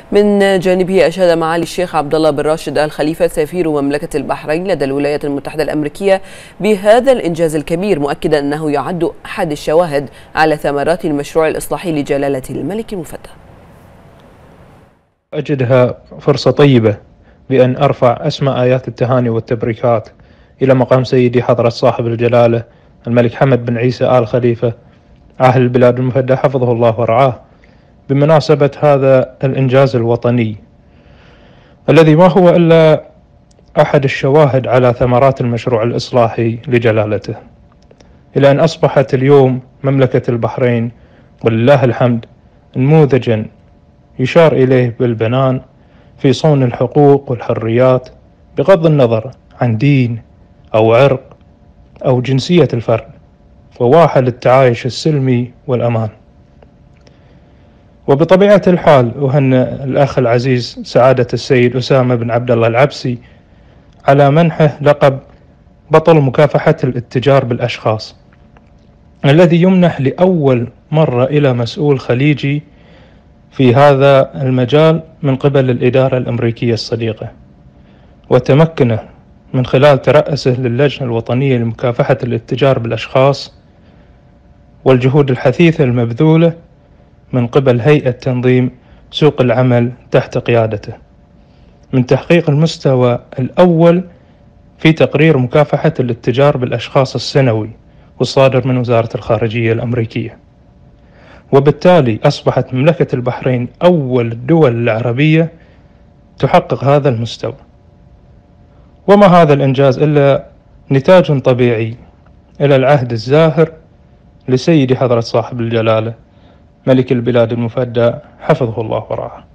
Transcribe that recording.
من جانبه أشاد معالي الشيخ عبد الله بن راشد آل خليفة سفير مملكة البحرين لدى الولايات المتحدة الأمريكية بهذا الإنجاز الكبير، مؤكدا أنه يعد أحد الشواهد على ثمرات المشروع الإصلاحي لجلالة الملك المفدى. أجدها فرصة طيبة بأن أرفع أسمى آيات التهاني والتبريكات إلى مقام سيدي حضرة صاحب الجلالة الملك حمد بن عيسى آل خليفة أهل البلاد المفدى حفظه الله ورعاه، بمناسبة هذا الإنجاز الوطني الذي ما هو إلا أحد الشواهد على ثمرات المشروع الإصلاحي لجلالته، إلى أن أصبحت اليوم مملكة البحرين ولله الحمد نموذجا يشار إليه بالبنان في صون الحقوق والحريات بغض النظر عن دين أو عرق أو جنسية الفرد، وواحة للتعايش السلمي والأمان. وبطبيعة الحال أهنئ الأخ العزيز سعادة السيد أسامة بن عبد الله العبسي على منحه لقب بطل مكافحة الاتجار بالأشخاص، الذي يمنح لأول مرة إلى مسؤول خليجي في هذا المجال من قبل الإدارة الأمريكية الصديقة، وتمكنه من خلال ترأسه للجنة الوطنية لمكافحة الاتجار بالأشخاص والجهود الحثيثة المبذولة من قبل هيئة تنظيم سوق العمل تحت قيادته، من تحقيق المستوى الأول في تقرير مكافحة الاتجار بالأشخاص السنوي والصادر من وزارة الخارجية الأمريكية. وبالتالي أصبحت مملكة البحرين أول الدول العربية تحقق هذا المستوى. وما هذا الإنجاز إلا نتاج طبيعي إلى العهد الزاهر لسيدي حضرة صاحب الجلالة ملك البلاد المفدى حفظه الله ورعاه.